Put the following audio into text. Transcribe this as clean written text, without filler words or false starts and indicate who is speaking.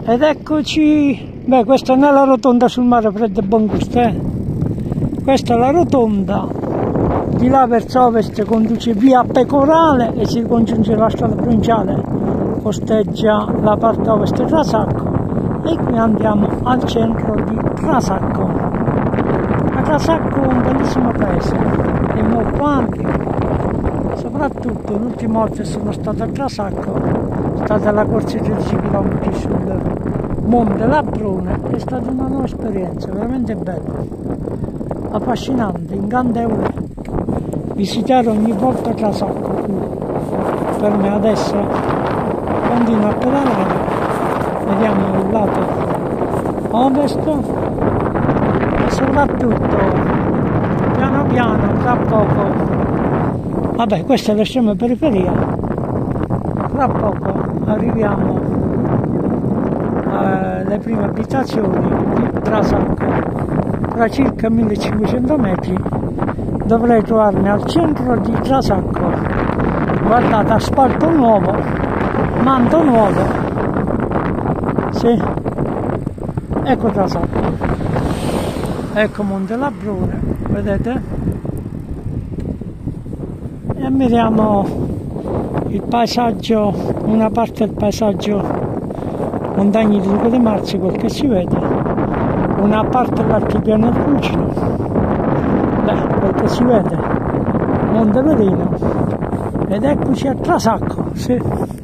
Speaker 1: Ed eccoci, beh, questa non è la rotonda sul mare Freddo e Bongusto, questa è la rotonda, di là verso ovest conduce via Pecorale e si congiunge la strada provinciale, costeggia la parte ovest di Trasacco e qui andiamo al centro di Trasacco. Ma Trasacco è un bellissimo paese, è molto ampio, soprattutto l'ultima volta che sono stato a Trasacco, è stata la corsa di 13 km sul Monte Labrone, è stata una nuova esperienza, veramente bella, affascinante, incantevole. Visitare ogni volta Trasacco qui. Per me adesso continuo a pedalare, vediamo il lato ovest e soprattutto piano piano, tra poco, vabbè, questa è l'estrema periferia, tra poco arriviamo alle prime abitazioni di Trasacco. Tra circa 1500 metri dovrei trovarmi al centro di Trasacco. Guardate, asfalto nuovo, manto nuovo, sì, ecco Trasacco, ecco Monte Labrone, vedete? E ammiriamo il paesaggio, una parte del paesaggio montagne di Duca di Marzo, quel che si vede, una parte dell'altipiano Fucino, beh, quel che si vede, Monte Verino, ed eccoci a Trasacco, sì.